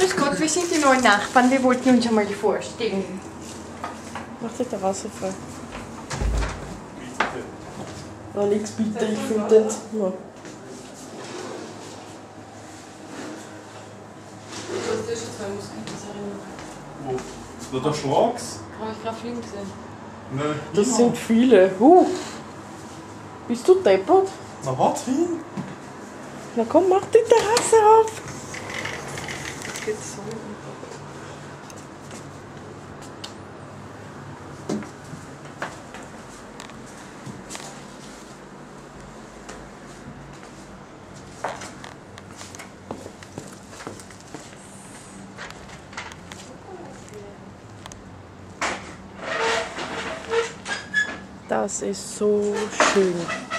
Grüß Gott, wir sind die neuen Nachbarn, wir wollten uns einmal vorstellen. Mach dich da raus, frei. Alex, bitte, ich finde das. Ja. Du hast ja schon 2 Moskitos erinnert. Wo? Da schlag's? Habe ich gerade fliegen gesehen. Nein. Das sind viele. Bist du deppert? Na, warte hin. Na komm, mach die Terrasse auf. Das geht so. Das ist so schön.